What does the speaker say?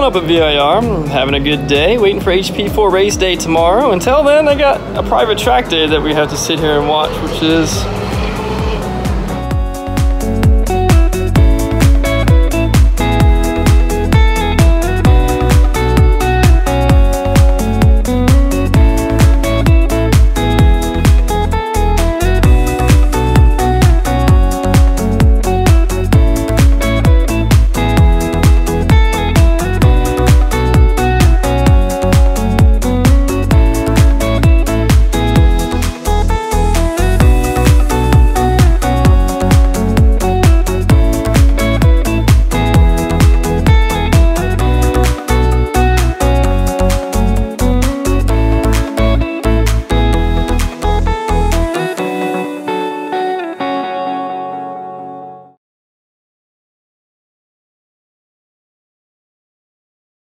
up at VIR. I'm having a good day, waiting for HP4 race day tomorrow. Until then, I got a private track day that we have to sit here and watch, which is